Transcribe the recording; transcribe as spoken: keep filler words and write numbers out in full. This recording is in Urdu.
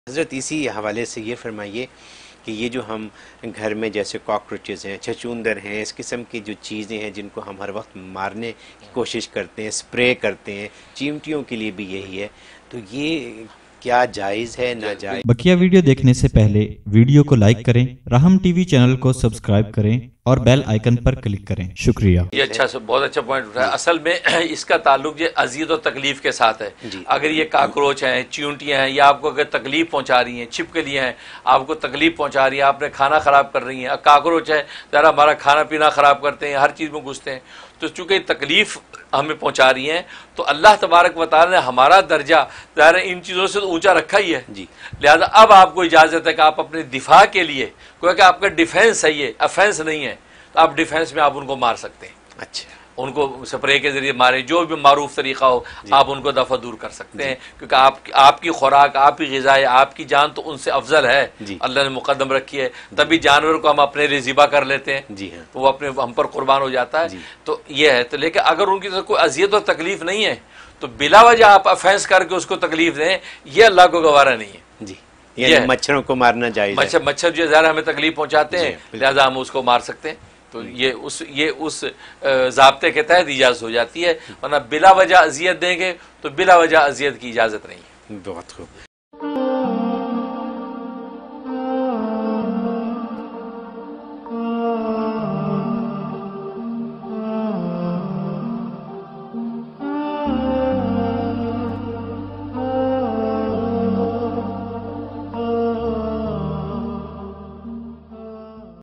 حضرت اسی حوالے سے یہ فرمائیے کہ یہ جو ہم گھر میں جیسے کاکروچز ہیں، چھچوندر ہیں، اس قسم کی جو چیزیں ہیں جن کو ہم ہر وقت مارنے کی کوشش کرتے ہیں، سپرے کرتے ہیں، چیونٹیوں کے لیے بھی یہی ہے، تو یہ کیا جائز ہے ناجائز؟ بقیہ ویڈیو دیکھنے سے پہلے ویڈیو کو لائک کریں، راہم ٹی وی چینل کو سبسکرائب کریں اور بیل آئیکن پر کلک کریں۔ شکریہ۔ یہ اچھا بہت اچھا پوائنٹ اٹھایا۔ اصل میں اس کا تعلق یہ اذیت و تکلیف کے ساتھ ہے۔ اگر یہ کاکروچ ہیں، چیونٹیاں ہیں، یا آپ کو اگر تکلیف پہنچا رہی ہیں، چھپکلیاں ہیں، آپ کو تکلیف پہنچا رہی ہیں، آپ نے کھانا خراب کر رہی ہیں، کاکروچ ہے ذرا ہمارا کھانا پینا خراب کرتے ہیں، ہر چیز میں گھستے ہیں، تو چونکہ تکلیف ہمیں پہنچا رہی ہیں تو اللہ تبارک و تعالی نے ہمارا درجہ ظاہر ان چیزوں سے اونچا رکھا ہی ہے، لہذا اب آپ کو اجازت ہے کہ آپ اپنے دفاع کے لیے، کوئی کہ آپ کا ڈیفینس ہے، یہ افینس نہیں ہے، تو آپ ڈیفینس میں آپ ان کو مار سکتے ہیں۔ اچھا، ان کو سپرے کے ذریعے ماریں، جو بھی معروف طریقہ ہو آپ ان کو دفع دور کر سکتے ہیں، کیونکہ آپ آپ کی خوراک، آپ کی غذا، آپ کی جان تو ان سے افضل ہے، اللہ نے مقدم رکھی ہے، تبھی جانور کو ہم اپنے لیے ذبح کر لیتے ہیں، جی ہاں، تو وہ اپنے ہم پر قربان ہو جاتا ہے، تو یہ ہے۔ تو لیکن اگر ان کی طرف کوئی اذیت اور تکلیف نہیں ہے تو بلا وجہ آپ افینس کر کے اس کو تکلیف دیں، یہ اللہ کو گوارا نہیں ہے۔ جی، یعنی مچھروں کو مارنا جائز ہے، مچھر مچھر جو ظاہر ہمیں تکلیف پہنچاتے ہیں لہذا ہم اس کو مار سکتے ہیں، تو یہ اس یہ اس ضابطے کے تحت اجازت ہو جاتی ہے، ورنہ بلا وجہ اذیت دیں گے تو بلا وجہ اذیت کی اجازت نہیں ہے۔ بہت خوب۔